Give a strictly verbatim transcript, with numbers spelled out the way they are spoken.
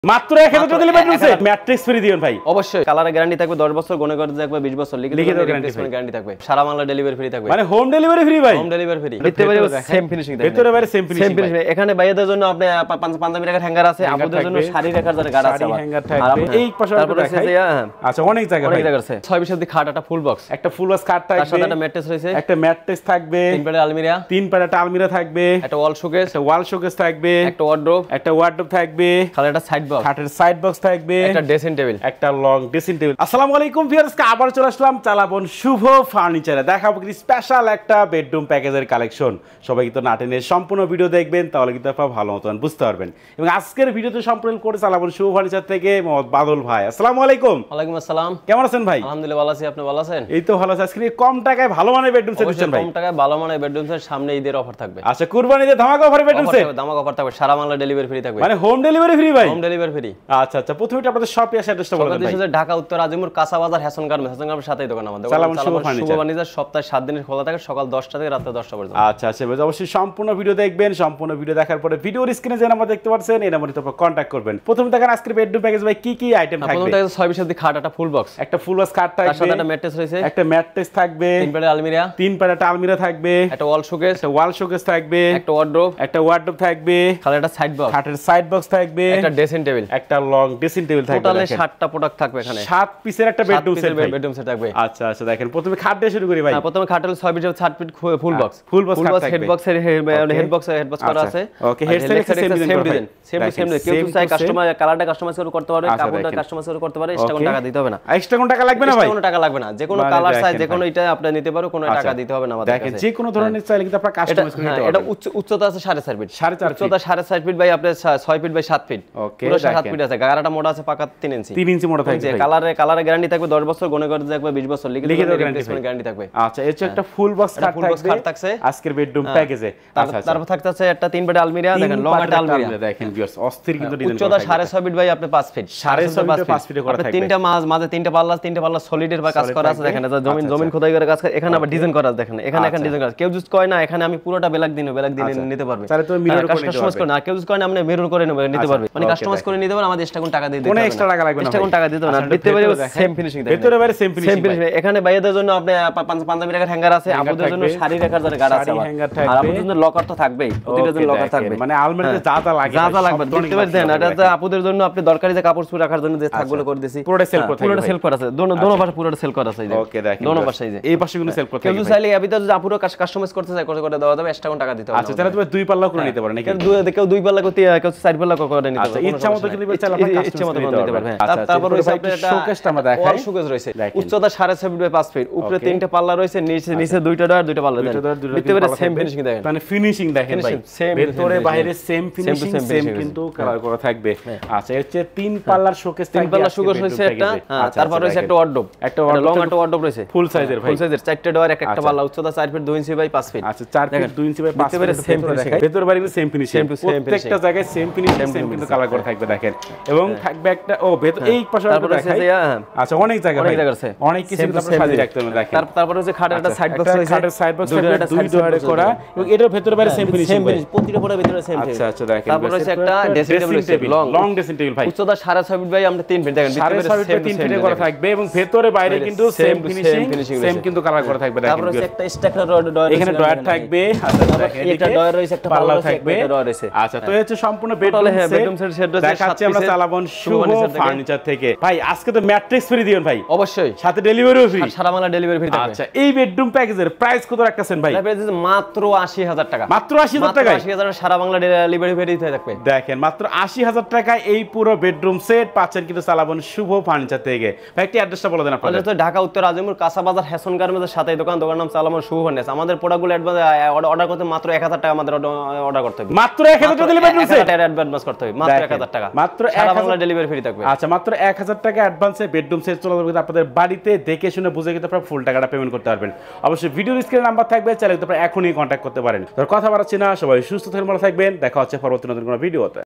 মাত্র এক হাজার টাকা দিলে বেডরুম সেট ম্যাট্রিক্স ফ্রি দিবেন ভাই। অবশ্যই কালারের গ্যারান্টি থাকবে দশ বছর, গনে করে থাকবে বিশ বছর, লিখিত গ্যারান্টি থাকবে, সারা বাংলা ডেলিভারি ফ্রি থাকবে। মানে হোম ডেলিভারি ফ্রি ভাই, হোম ডেলিভারি ফ্রি। ভিতরে সেম ফিনিশিং থাকবে, ভিতরে বাইরে সেম ফিনিশিং। এখানে বাইরের জন্য আপনি পাঞ্জাবি রাখার হ্যাঙ্গার আছে, আপুদের জন্য শাড়ি রাখার জন্য গাড় আছে, হ্যাঙ্গার থাকবে। এই পাশে দেখাই, আচ্ছা অনেক জায়গা অনেক জায়গা আছে। ছয় বিশ খাট, একটা ফুল বক্স, একটা ফুল বক্স খাট থাকবে, তার সাথে একটা ম্যাট্রেস রয়েছে, একটা ম্যাট্রেস থাকবে, তিন পাড়ে আলমিরা, তিন পাড়ে একটা আলমিরা থাকবে, একটা ওয়াল শোকেস, একটা ওয়াল শোকেস থাকবে, একটা ওয়ার্ডরোব, একটা ওয়ার্ডরোব থাকবে, খালি একটা সাইড বক্স, খাটের সাইড বক্স থাকবে, একটা ড্রেসিং টেবিল, একটা লং ড্রেসিং টেবিল। আসসালামু আলাইকুম ভিউয়ার্স, আবার চলে আসলাম চালাবন শুভ ফার্নিচারে। দেখাবো কি স্পেশাল একটা বেডরুম প্যাকেজের কালেকশন। সবাই কিন্তু না টেনে সম্পূর্ণ ভিডিও দেখবেন, তাহলে কিন্তু আপনারা ভালো মতন বুঝতে পারবেন। এবং আজকের ভিডিওতে সম্পূর্ণ করে চালাবন শুভ ফার্নিচার থেকে মোহাম্মদ বাদল ভাই। আসসালামু আলাইকুম। ওয়ালাইকুম আসসালাম। কেমন আছেন ভাই? আলহামদুলিল্লাহ ভালো আছি, আপনি ভালো আছেন? এই তো ভালো আছি। আজকে কম টাকায় ভালো মানের বেডরুম সেট দিচ্ছেন ভাই। কম টাকায় ভালো মানের বেডরুম সেট, সামনে ঈদের অফার থাকবে। আচ্ছা, কুরবানিতে ধামাকা অফারে বেডরুম সেট, ধামাকা অফার থাকবে, সারা বাংলা ডেলিভারি ফ্রি থাকবে। মানে হোম ডেলিভারি ফ্রি ভাই? Home delivery free. আচ্ছা আচ্ছা, প্রথমে আপনাদের শপ এর অ্যাড্রেসটা বলে দেন ভাই। ঢাকা উত্তর আজিমুর কাঁচা বাজার হ্যাসন গার্মেন্টস, হ্যাসন গার্মেন্টস সাথেই দোকান আমাদের। চালাবন শুভ ফার্নিচার সপ্তাহে সাত দিন খোলা থাকে, সকাল দশটা থেকে রাত দশটা পর্যন্ত। আচ্ছা আচ্ছা, অবশ্যই সম্পূর্ণ ভিডিও দেখবেন। সম্পূর্ণ ভিডিও দেখার পরে ভিডিওর স্ক্রিনে যে নাম্বার দেখতে পাচ্ছেন, এই নাম্বারে আপনারা কন্টাক্ট করবেন। প্রথমে দেখেন আজকের বেডরুম প্যাকেজ ভাই কি কি আইটেম থাকবে। প্রথমে দেখেন ছয় বিশ খাট, একটা ফুল বক্স, একটা ফুল বক্স খাট থাকবে, তার সাথে একটা ম্যাট্রেস রয়েছে, একটা ম্যাট্রেস থাকবে, তিন পাড়ে আলমিরা, তিন পাড়ে একটা আলমিরা থাকবে, একটা ওয়াল শোকেস, একটা ওয়াল শোকেস থাকবে, একটা ওয়ার্ডরোব, একটা ওয়ার্ডরোব থাকবে, খালি একটা সাইড বক্স, খাটের সাইড বক্স থাকবে, একটা ড্রেসিং টেবিল, একটা লং ড্রেসিং টেবিল থাকবে। টোটালি সাতটা প্রোডাক্ট থাকবে এখানে, সাত পিসের একটা বেডরুম সেট ভাই। বেডরুম সেট থাকবে। আচ্ছা আচ্ছা, দেখেন প্রথমে খাট দিয়ে শুরু করি ভাই। হ্যাঁ, প্রথমে খাটের ছয় বিশ সাত feet full box, full box খাট থাকবে, হেড বক্স এর হেড বক্স হেড বক্স করা আছে। Okay, head set same design, same same কেউ তো চাই কাস্টমার কালারটা কাস্টমাইজ করে করতে পারবে, কাপড়টা কাস্টমাইজ করে করতে পারবে, এক্সট্রা কোনো টাকা দিতে হবে না। এক্সট্রা কোনো টাকা লাগবে না ভাই? কোনো টাকা লাগবে না, যে কোনো কালার চাই যে কোনো এটা আপনি নিতে পারো, কোনো টাকা দিতে হবে না আমাদের কাছে। দেখেন যে কোনো ধরনের চাইলে কিন্তু আপনারা কাস্টমাইজ করে নিতে পারবেন। এটা উচ্চতা আছে সাড়ে চার ফিট, সাড়ে চার উচ্চতা সাড়ে চার ফিট ভাই, আপনার ছয় ফিট বাই সাত ফিট, ওকে পুরো সাত ফিট আছে। গাড়াটা মোটা আছে পাকা তিন ইঞ্চি, তিন ইঞ্চি মোটা থাকবে। কালারে কালারে গ্যারান্টি থাকবে দশ বছর, গনে করে থাকবে বিশ বছর, লিখিত গ্যারান্টি থাকবে। আচ্ছা, এই হচ্ছে একটা ফুল বক্স খাট থাকবে আজকের বেডরুম প্যাকেজে। আচ্ছা, তারপর থাকতেছে একটা তিন বেড আলমিরা, দেখেন লং একটা আলমিরা, দেখেন ভিউয়ার্স অস্থির কিন্তু ডিজাইন। উচ্চতা সাড়ে ছয় ফিট ভাই, আপনি পাঁচ ফিট, সাড়ে ছয় ফিট পাঁচ ফিটে করা থাকবে। তিনটা মাঝ মাঝে তিনটা পাল্লা, তিনটা পাল্লা সলিডের বা কাজ করা আছে, দেখেন এটা জমিন জমিন খোদাই করে কাজ করে। এখানে আবার ডিজাইন করা আছে, দেখেন এখানে এখানে ডিজাইন করা। কেউ যদি কয় না এখানে আমি পুরোটা ব্ল্যাক দিন ব্ল্যাক দিন নিতে পারবে, তাহলে তুমি মিরর করে নিতে পারবে না। কেউ যদি কয় না আপনি মিরর করে নিতে পারবে, মানে কাস্টমাইজ করে নিতে পারবে, আমাদের এক্সট্রা কোন টাকা দিয়ে দিতে হবে, কোনো এক্সট্রা টাকা লাগবে না, এক্সট্রা কোন টাকা দিতে হবে না। ভিতরে বাইরে সেম ফিনিশিং দেখেন, ভিতরে বাইরে সেম ফিনিশিং। এখানে বাইরের জন্য আপনি পাঞ্জাবি রাখার হ্যাঙ্গার আছে, আপুদের জন্য শাড়ি রাখার জন্য গাড় আছে, আর আপুদের জন্য লকার তো থাকবেই, প্রতিটার জন্য লকার থাকবে। মানে আলমারিতে যা যা লাগে যা যা লাগবে দেখতে পাচ্ছেন। এটা আপুদের জন্য আপনি দরকারি যে কাপড় চুপড় রাখার জন্য যে থাকগুলো করে দিয়েছি, পুরোটা সেল করতে পুরোটা সেল করা আছে, দোনো দোনো পাশে পুরোটা সেল করা আছে। ওকে, দেখেন দোনো পাশে এই পাশে গুলো সেল করতে কেউ যদি চাইলে আবিটা যদি আপুরো কাস্টমাইজ করতে চায় করে করে দেওয়া যাবে, এক্সট্রা কোন টাকা দিতে হবে। আচ্ছা, তাহলে তুমি দুই পাল্লা করে নিতে পারো নাকি? কেউ দুই পাল্লা করতে, কেউ চার পাল্লা করে নিতে পারবে, ইচ্ছা মতো কিন্তু চাইলে আপনি ইচ্ছা মতো নিতে পারবে। আচ্ছা, তারপর রয়েছে আপনার একটা শোকেসটা আমরা দেখাই। ওয়াল শোকেস রয়েছে, উচ্চতা সাড়ে ছয় ফিট বাই পাঁচ ফিট, উপরে তিনটা পাল্লা রয়েছে, নিচে নিচে দুইটা ডয়ার দুইটা পাল্লা দেন। দেখতে পারে সেম ফিনিশিং দেখেন, মানে ফিনিশিং দেখেন ভাই, ভিতরে বাইরে সেম ফিনিশিং সেম কিন্তু কালার করা থাকবে। আচ্ছা, এই হচ্ছে তিন পাল্লার শোকেস, তিন পাল্লা শোকেস রয়েছে একটা। তারপর রয়েছে একটা ওয়ার্ডরোব, একটা লং একটা ওয়ার্ডরোব রয়েছে ফুল সাইজের ভাই, ফুল সাইজের চারটা ডয়ার, একটা একটা পাল্লা, উচ্চতা চার ফিট দুই ইঞ্চি বাই পাঁচ ফিট। আচ্ছা, চার ফিট দুই ইঞ্চি বাই পাঁচ ফিট, সেম ফিনিশিং, ভিতরে বাইরে সেম ফিনিশিং, প্রত্যেকটা জায়গায় সেম ফিনিশিং সেম কিন্তু কালার করা থাকবে দেখেন। এবং থাকবে একটা ও ভেতর এই পাশে দেখাই। আচ্ছা, অনেক জায়গা অনেক জায়গা আছে, অনেক কিছু কিন্তু আপনারা সাজিয়ে রাখতে হবে দেখেন। তারপর রয়েছে খাটের একটা সাইড বক্স রয়েছে, খাটের সাইড বক্স দুই ডয়ারে করা, এবং এটার ভিতরে বাইরে সেম ফিনিশিং, প্রতিটা পরে ভিতরে সেম। আচ্ছা আচ্ছা, দেখেন তারপর রয়েছে একটা dressing table, long long dressing table ভাই, উচ্চতা সাড়ে ছয় ফিট বাই আমরা তিন ফিট, দেখেন সাড়ে ছয় ফিট তিন ফিটে করা থাকবে, এবং ভিতরে বাইরে কিন্তু সেম ফিনিশিং সেম কিন্তু কালার করা থাকবে দেখেন। তারপর রয়েছে একটা স্ট্যাকার ডয়ার, এখানে ডয়ার থাকবে। আচ্ছা, দেখেন এটা ডয়ার রয়েছে, একটা পাল্লা থাকবে, ডয়ার রয়েছে। আচ্ছা, তো হচ্ছে সম্পূর্ণ বেডরুম সেট সেট দেখাচ্ছি আমরা চালাবন শুভ ফার্নিচার থেকে। ভাই আজকে তো ম্যাট্রিক্স ফ্রি দিবেন ভাই? অবশ্যই, সাথে ডেলিভারিও ফ্রি, সারা বাংলা ডেলিভারি ফ্রি থাকবে। আচ্ছা, এই বেডরুম প্যাকেজের প্রাইস কত রাখতেছেন ভাই? প্রাইস মাত্র আশি হাজার টাকা, মাত্র আশি হাজার টাকা, আশি হাজার সারা বাংলা ডেলিভারি ফ্রি থাকবে। দেখেন মাত্র আশি হাজার টাকায় এই পুরো বেডরুম সেট পাচ্ছেন কিন্তু চালাবন শুভ ফার্নিচার থেকে। ভাই একটি অ্যাড্রেসটা বলে দেন আপনাদের। তো ঢাকা উত্তর আজিমুর কাঁচা বাজার হ্যাসন গার্মেন্টসের সাথে দোকান, দোকান নাম চালাবন শুভ ফার্নিচার। আমাদের প্রোডাক্টগুলো অর্ডার করতে মাত্র এক হাজার টাকা আমাদের অর্ডার করতে হবে, মাত্র এক হাজার টাকা দিলে বেডরুম সেট অ্যাডভান্স করতে হবে, মাত্র এক হাজার টাকা, মাত্র সারা বাংলা ডেলিভারি ফ্রি থাকবে। আচ্ছা, মাত্র এক হাজার টাকা অ্যাডভান্সে বেডরুম সেট চলে যাবে আপনাদের বাড়িতে, দেখে শুনে বুঝে কিন্তু আপনারা ফুল টাকাটা পেমেন্ট করতে পারবেন। অবশ্যই ভিডিওর স্ক্রিনে নাম্বার থাকবে, চাইলে আপনারা এখনই কন্ট্যাক্ট করতে পারেন। তো কথা বাড়াচ্ছি না, সবাই সুস্থ থাকবেন, ভালো থাকবেন, দেখা হচ্ছে পরবর্তী নতুন কোনো ভিডিওতে।